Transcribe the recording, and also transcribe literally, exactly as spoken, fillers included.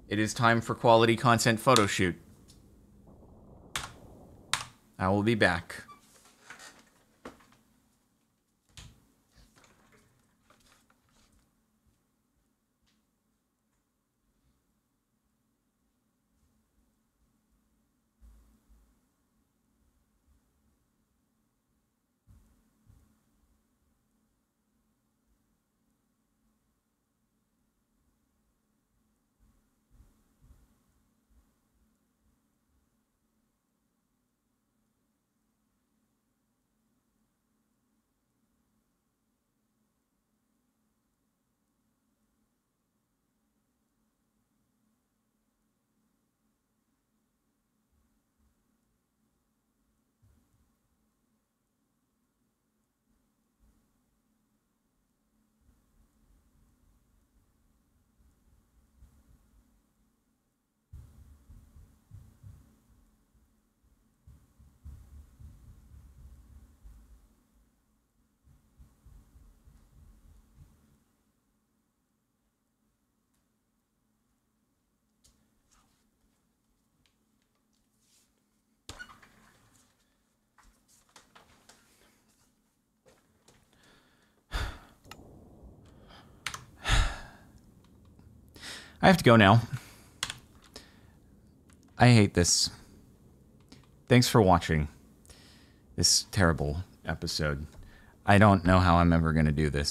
It is time for quality content photo shoot. I will be back. I have to go now. I hate this. Thanks for watching this terrible episode. I don't know how I'm ever going to do this.